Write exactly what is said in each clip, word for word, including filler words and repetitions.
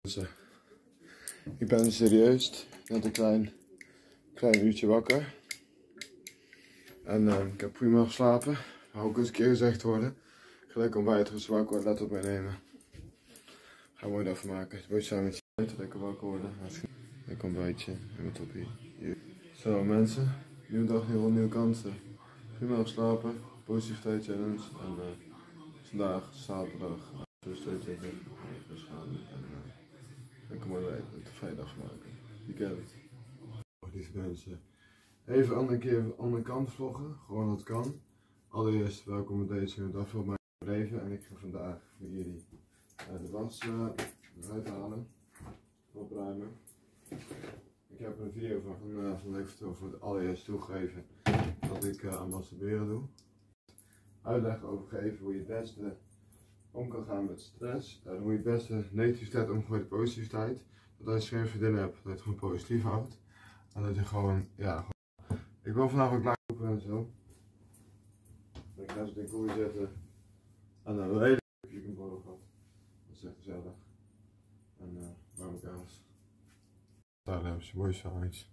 Ik ben serieus net een klein, klein uurtje wakker. En uh, ik heb prima geslapen. Wou ook eens een keer gezegd worden. Gelijk ontbijt, dus wakker worden, let op mij nemen. Ga mooi daarvan maken. Het wordt samen met je lekker wakker worden. Lekker ontbijtje, helemaal toppie. Hier. Zo mensen, nieuwe dag, nieuwe, nieuwe kansen. Prima geslapen, positiviteit challenge. En uh, vandaag, zaterdag, dus twee keer dus gaan. En uh, lekker mooi werk, de vrijdag maken. Weekend. Lieve mensen, even andere keer aan de andere kant vloggen, gewoon dat kan. Allereerst welkom bij deze nieuwe dag van mijn leven. En ik ga vandaag voor jullie uh, de was uh, eruit halen, opruimen. Ik heb een video van, uh, van Leuk Vertel voor het allereerst toegegeven dat ik uh, aan masturberen doe. Uitleg over geven hoe je het beste om kan gaan met stress. Uh, hoe je het beste negativiteit omgooit met positiviteit. Dat als je geen vriendin hebt, dat je het gewoon positief houdt. En dat je gewoon, ja, gewoon... Ik wil vandaag ook klaarkopen en zo. Ik ga zo in de kooi zetten. En dan een hele chicken borrel gehad. Dat is echt gezellig. En uh, warme kaas. Daar hebben ze mooi zoiets.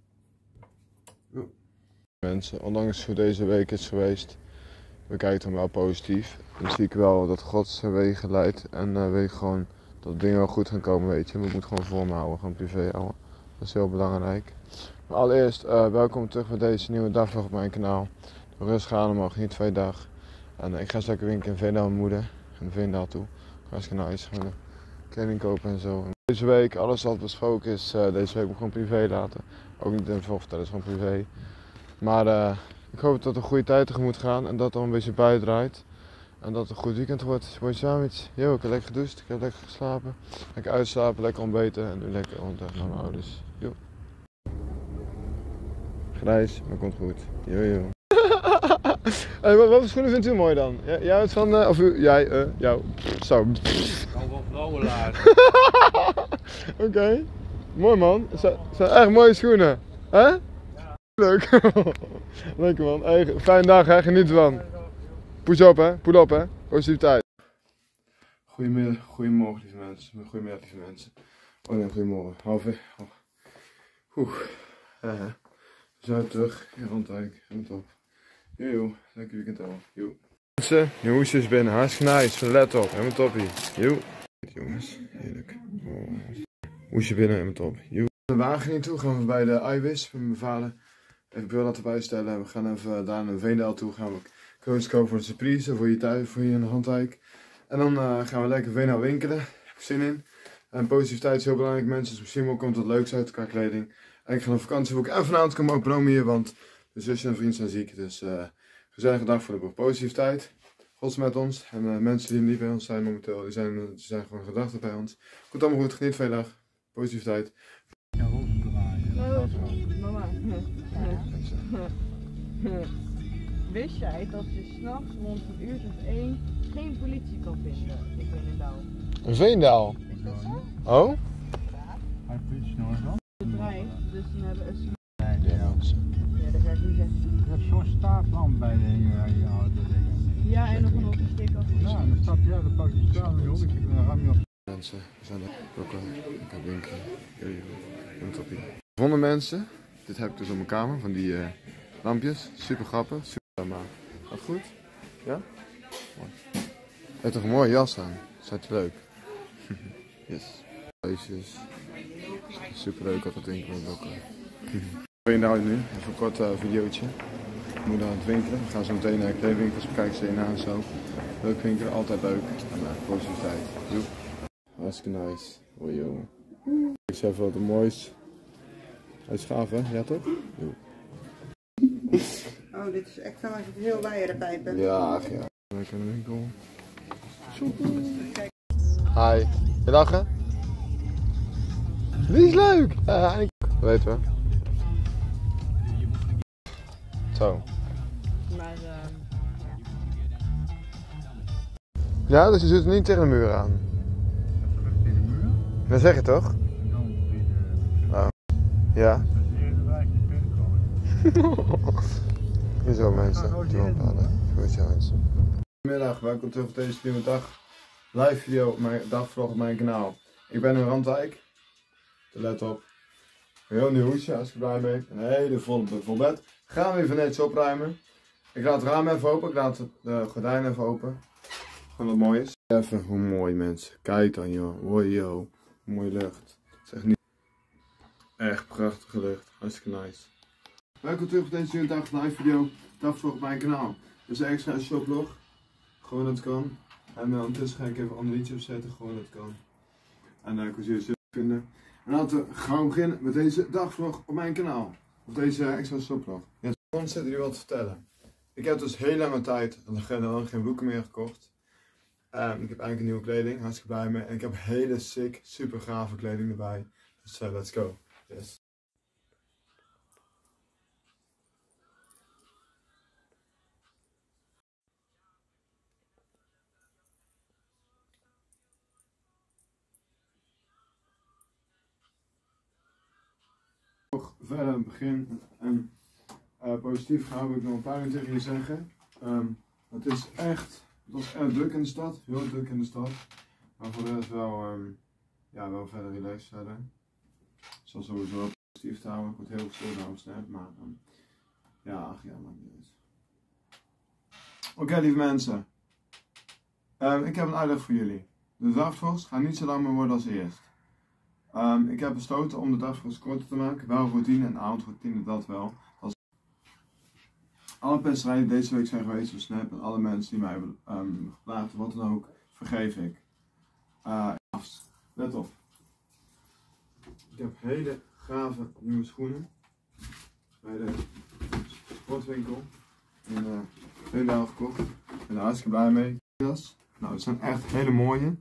Mensen, ondanks hoe deze week is geweest, bekijk hem wel positief. Dan zie ik wel dat God zijn wegen leidt. En uh, weet gewoon dat dingen wel goed gaan komen, weet je. We moeten gewoon voor me houden, gewoon privé houden. Dat is heel belangrijk. Maar allereerst, uh, welkom terug bij deze nieuwe dagvlog op mijn kanaal. De rust gaan omhoog, niet twee dagen. En uh, ik ga straks winken in Veendaal met mijn moeder. En Veendaal toe. Hartstikke nice. Gewoon kleding kopen en zo. En deze week, alles wat besproken is, uh, deze week moet ik gewoon privé laten. Ook niet in het vlog vertellen, is gewoon privé. Maar uh, ik hoop dat het een goede tijd tegemoet gaan en dat het al een beetje bijdraait. En dat het een goed weekend wordt. Mooi samen. Yo, ik heb lekker gedoucht, ik heb lekker geslapen. Lekker uitslapen, lekker ontbeten en nu lekker onderweg naar mijn ouders. Yo. Grijs, maar komt goed. Yo yo. Hey, wat, wat voor schoenen vindt u mooi dan? J jij houdt van, uh, of u, jij, uh, jou. Zo. Ik kan wel vrouwenlaars. Oké. Okay. Mooi man. Het zijn, zijn echt mooie schoenen. Hè? Ja. Leuk. Lekker man. Hey, fijne dag hè, geniet ervan. Push op hè, pull op hè. Positiviteit. Goedemiddag, goedemorgen lieve mensen. Goedemiddag lieve mensen. Oh nee, goedemorgen. Half oh. Oeh. Ja, hè. We zijn terug in Randwijk. Helemaal top. Yo, yo. Lekker weekend al. Yo. Mensen, je hoesje is binnen. Hartstikke nice. Let op. Helemaal toppie. Yo. Jongens, heerlijk. Oh. Hoesje binnen, helemaal top. Yo. De wagen niet toe. Gaan we bij de iWis met mijn vader. Even bril laten bijstellen. We gaan even daar naar Veendaal toe. Gaan we koos kopen voor een surprise. Voor je thuis, voor je in de handwijk. En dan uh, gaan we lekker Veendaal winkelen. Daar heb ik zin in. En positiviteit is heel belangrijk mensen. Dus misschien wel komt wat leuks uit qua kleding. En ik ga een vakantie boeken. En vanavond komen ook Bromi hier. Want de zusje en vriend zijn ziek. Dus uh, gezellige dag voor de boek. Positiviteit. God is met ons. En uh, mensen die niet bij ons zijn momenteel. Die zijn, die zijn gewoon gedachten bij ons. Goed allemaal goed. Geniet van je dag. Positiviteit. Ja, roze draaien. Mama. Wist jij dat je s'nachts rond een uur of één geen politie kan vinden in Veenendaal? Een Veendaal? Is dat zo? Oh? Hij politie nog eens dan? Het bedrijf, dus dan hebben we een... Nee, nee, ja. Ja, dat ga ik niet zeggen. Je hebt zo'n staartlamp bij de je auto dingen. Ja, en nog een hockeystick af. Ja, dan stap je uit, dan pak je staart weer op, en dan ram je op. Mensen, we zijn er ook al. Ik heb winkelen. Een toppie. Gevonden mensen. Dit heb ik dus op mijn kamer, van die uh, lampjes. Super grappig, super maar. Gaat goed? Ja? Mooi. Je hebt toch een mooie jas aan? Zat je leuk? Yes. Feestjes. Super leuk dat het winkel is ook. Veendaal nu, even een kort uh, videootje. Ik moet aan het winkelen. We gaan zo meteen naar kledingwinkels bekijken ze na en zo. Leuk winkelen, altijd leuk. En uh, positiviteit. Joep. Hartstikke nice. Hoi jongen. Ik zeg even wat het moois. Hij is gaaf hè? Ja toch? Jo. Oh, dit is echt wel heel waaierenpijpen. Ja, ach ja. Lekker in de winkel. Hi. Je lachen? Die is leuk! Ja, ik... Dat weten we. Zo. Maar, uh, ja, dus je zit niet tegen de muur aan. Tegen de muur? Dat zeg je toch? En dan de... Oh. Ja. Dat is eerder waar je binnenkomt. Hier zo mensen. Goed zo mensen. Goedemiddag, welkom terug op deze nieuwe dag. Live video op mijn dagvlog op mijn kanaal. Ik ben in Randwijk. Let op. Een heel nieuw hoesje, als ik er blij mee. Een hele volle vol bed. Gaan we even netjes opruimen. Ik laat het raam even open. Ik laat de gordijnen even open. Gewoon wat mooi is. Even hoe mooi mensen. Kijk dan joh. Wow, joh. Mooie lucht. Het is echt niet. Echt prachtige lucht. Hartstikke nice. Welkom terug bij deze dag live video. Dagvlog op mijn kanaal. Dus een extra shoplog. Gewoon dat het kan. En uh, ondertussen ga ik even andere liedjes opzetten. Gewoon dat het kan. En dan uh, kun je het vinden. En laten we gaan beginnen met deze dagvlog op mijn kanaal. Op deze uh, extra shoplog. Ja, soms zit er jullie wat te vertellen. Ik heb dus heel lange tijd lang geen broeken meer gekocht. Um, ik heb eigenlijk een nieuwe kleding. Hartstikke blij mee. En ik heb hele sick, super gave kleding erbij. Dus uh, let's go. Yes. Verder begin en uh, positief gaan wil ik nog een paar dingen tegen jullie zeggen. Um, het is echt, het was echt druk in de stad, heel druk in de stad. Maar voor de rest wel, um, ja, wel verder relaxed verder. Het zal sowieso wel positief te houden. Ik word heel veel stil snap, maar um, ja, ach ja, maakt niet uit. Oké okay, lieve mensen, um, ik heb een uitleg voor jullie. De dagvlogs gaan niet zo lang meer worden als eerst. Um, ik heb besloten om de dagvlogs korter te maken, wel voor tien en avondroutine dat wel. Als alle pesterijen die deze week zijn geweest op Snap en alle mensen die mij hebben um, gevraagd, wat dan ook, vergeef ik. Uh, let op. Ik heb hele gave nieuwe schoenen bij de sportwinkel in uh, Veendaal gekocht. Ik ben er hartstikke blij mee. Nou, het zijn echt hele mooie.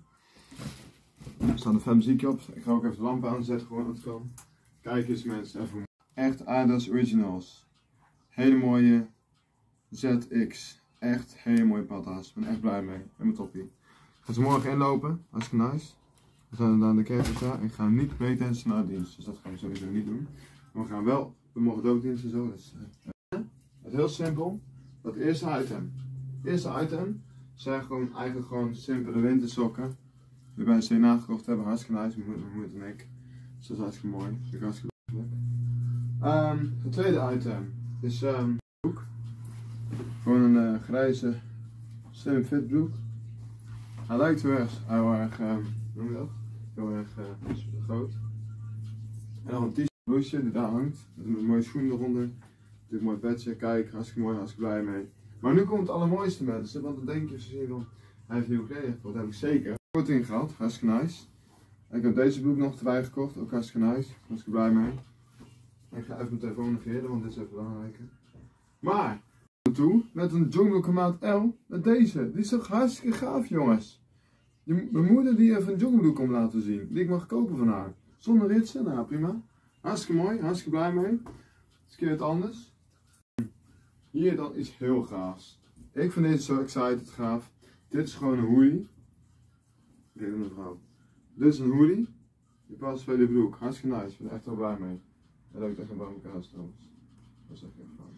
Er staat een vet muziekje op. Ik ga ook even de lampen aanzetten, gewoon dat het kan. Kijk eens mensen, even. Echt Adidas Originals. Hele mooie Z X. Echt hele mooie patas. Ik ben echt blij mee. Helemaal toppie. Ik ga ze morgen inlopen. Hartstikke nice. We zijn aan de kerk. Ik ga niet mee tijdens naar dienst. Dus dat gaan we sowieso niet doen. Maar we gaan wel. We mogen het ook dienst en zo. Dus, uh, het is heel simpel. Dat eerste item. Het eerste item zijn gewoon eigenlijk gewoon simpele wintersokken. Die bij C N A gekocht hebben, hartstikke nice, mijn moeder en ik. Dus dat is hartstikke mooi, dat is hartstikke leuk. Um, het tweede item is um, een broek. Gewoon een uh, grijze slim fit broek. Hij lijkt heel erg, heel erg, um, hoe noem je dat? Heel erg uh, groot. En dan een t-shirt blouseje die daar hangt, met een mooie schoen eronder. Natuurlijk een mooi petje, kijk, hartstikke mooi, hartstikke blij mee. Maar nu komt het allermooiste mensen, want dan denk je, ze zien van, hij heeft nieuwe kleding gekocht, dat heb ik zeker. Korting gehad, hartstikke nice. Ik heb deze broek nog erbij gekocht, ook hartstikke nice. Hartstikke blij mee. Ik ga even mijn telefoon negeren, want dit is even belangrijker. Maar, toe met een Jungle maat L, met deze. Die is toch hartstikke gaaf jongens. Je, mijn moeder die even een Jungle komt laten zien, die ik mag kopen van haar. Zonder ritsen, nou prima. Hartstikke mooi, hartstikke blij mee. Het is een keer wat anders. Hier dan iets heel gaafs. Ik vind deze zo excited gaaf. Dit is gewoon een hoodie. Kijk naar mevrouw. Dit is een hoodie. Die past bij de broek. Hartstikke nice. Ik ben er echt wel blij mee. En dat ik echt een bij elkaar trouwens. Dat is echt heel fijn.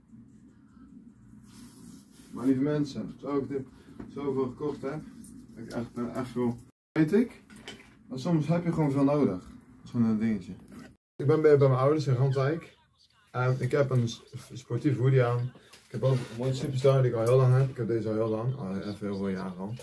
Maar lieve mensen, zo ik dit zoveel gekocht heb. Ik echt, ben echt veel. Weet ik. Maar soms heb je gewoon veel nodig. Dat is gewoon een dingetje. Ik ben bij mijn ouders in Randwijk. En ik heb een sportief hoodie aan. Ik heb ook een mooie superstar die ik al heel lang heb. Ik heb deze al heel lang. Al even heel veel jaren al.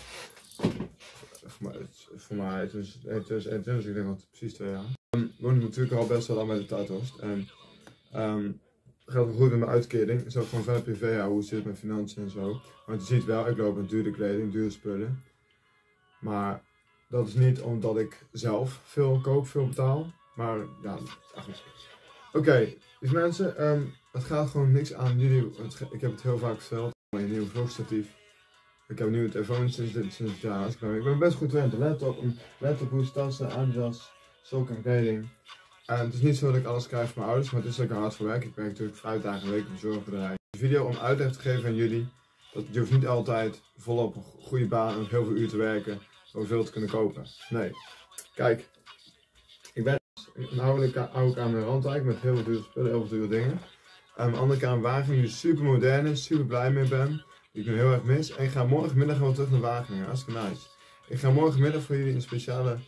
Voor mij, het is twintig eenentwintig, ik denk dat het precies twee jaar. Ik woon natuurlijk al best wel lang bij de Tato's. En um, het gaat wel goed met mijn uitkering. Het is ook gewoon verder privé, ja, hoe het zit met financiën en zo. Want je ziet wel, ik loop met dure kleding, dure spullen. Maar dat is niet omdat ik zelf veel koop, veel betaal. Maar ja, eigenlijk. Oké, okay, dus mensen, um, het gaat gewoon niks aan jullie. Ik heb het heel vaak verteld. Een nieuw vlogstatief. Ik heb een nieuwe telefoon sinds dit sinds het jaar. Ik ben best goed gewend. Een laptop, een laptophoes, tassen, Adidas, sokken en kleding. En het is niet zo dat ik alles krijg van mijn ouders, maar het is dat ik er hard voor werk. Ik werk natuurlijk vijf dagen een week op een zorgbedrijf. Een video om uitleg te geven aan jullie. Dat je hoeft niet altijd volop een goede baan en heel veel uur te werken om veel te kunnen kopen. Nee. Kijk. Ik ben een oude oude kamer in Randwijk met heel veel dure spullen, heel veel dure dingen. En mijn andere kamer Wageningen die super modern is, super blij mee ben. Die ik nu heel erg mis. En ik ga morgenmiddag gewoon terug naar Wageningen. Hartstikke nice. Ik ga morgenmiddag voor jullie een speciale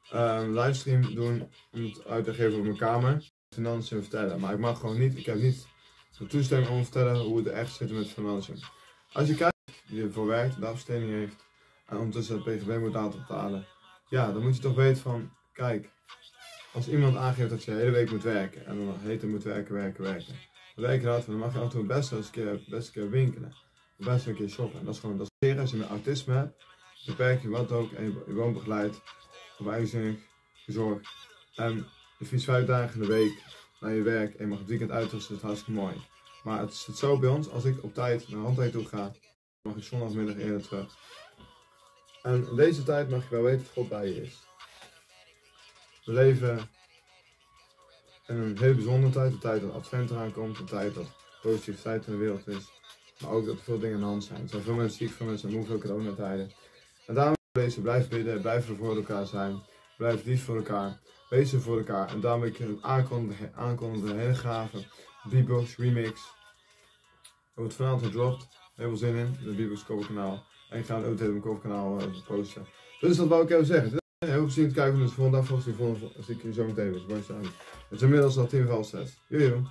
een livestream doen om het uit te geven op mijn kamer. Financiën vertellen. Maar ik mag gewoon niet, ik heb niet de toestemming om te vertellen hoe het er echt zit met financiën. Als je kijkt die ervoor werkt, de afbesteding heeft en ondertussen het P G B moet laten betalen. Ja, dan moet je toch weten van, kijk, als iemand aangeeft dat je de hele week moet werken en dan heet het moet werken, werken, werken. Dan werk je hard, dan mag je af en toe best wel eens een keer, best een keer winkelen. Best wel een keer shoppen. En dat is gewoon, dat is als je een autisme hebt, beperk je wat ook en je, je woont begeleid, op eigenzinnig gezorgd. En je fietst vijf dagen in de week naar je werk en je mag het weekend uitrusten, dat is hartstikke mooi. Maar het zit zo bij ons, als ik op tijd naar handwerk toe ga, mag ik zondagmiddag eerder terug. En in deze tijd mag je wel weten dat God bij je is. We leven in een hele bijzondere tijd, de tijd dat Advent eraan komt, de tijd dat positiviteit in de wereld is. Maar ook dat er veel dingen aan de hand zijn. Er zijn veel mensen ziek, veel mensen moe, veel coronatijden. En daarom wezen, blijf bidden, blijf er voor elkaar zijn, blijf lief voor elkaar, wees er voor elkaar. En daarom wil ik aankondigen, aankondigen een hele gave beatbox remix. Er wordt vanavond gedropt, heel veel zin in, de beatbox coverkanaal. En ik ga het ook op mijn coverkanaal uh, posten. Dus dat wou ik even zeggen. Heel veel plezier te kijken naar de volgende aflevering. De volgende zie ik jullie zo meteen weer. Het is inmiddels al tien voor half zes. Jojo.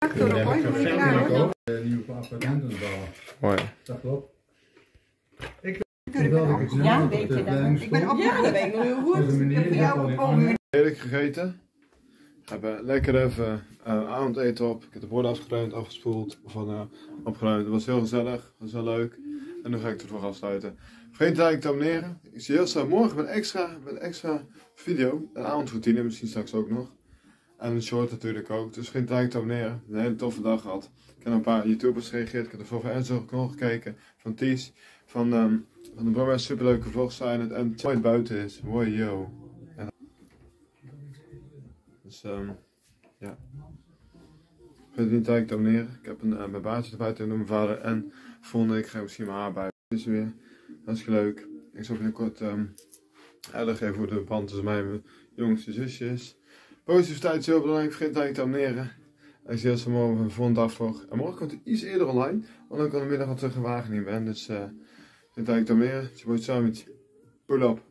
Nieuwe appartementen bouwen. Mooi. Dat klopt. Ja, weet je dat? Ik ben opgekomen, weet ik nog heel goed. Ik heb voor jou gekomen. Heerlijk gegeten. We hebben lekker even uh, avondeten op. Ik heb de borden afgeruimd, afgespoeld. Of uh, opgeruimd. Het was heel gezellig. Het was heel leuk. En nu ga ik ervoor afsluiten. Vergeet niet te abonneren. Ik zie je heel snel morgen met een extra, met een extra video. Een avondroutine misschien straks ook nog. En een short natuurlijk ook. Dus vergeet niet te abonneren. Een hele toffe dag gehad. Ik heb een paar YouTubers gereageerd. Ik heb de vlog van Enzo nog gekeken. Van Ties. Van, um, van de Bromance. Superleuke vlogs zijn het. En het buiten is. Wow, yo. En... Dus um, ja. Vergeet niet te abonneren. Ik heb een, uh, mijn baardje erbij door mijn vader. En volgende week ga ik misschien mijn haar bij. Dus weer. Dat is leuk. Ik zal binnenkort um, uitleg geven hoe de band tussen mij en mijn jongste zusje is. Positiviteit is heel belangrijk. Vergeet niet te abonneren. En ik zie je morgen een volgende dagvlog. En morgen komt hij iets eerder online. Want ik kan de middag al terug in Wageningen ben. Dus uh, vergeet niet te abonneren. Je wordt samen met pull up.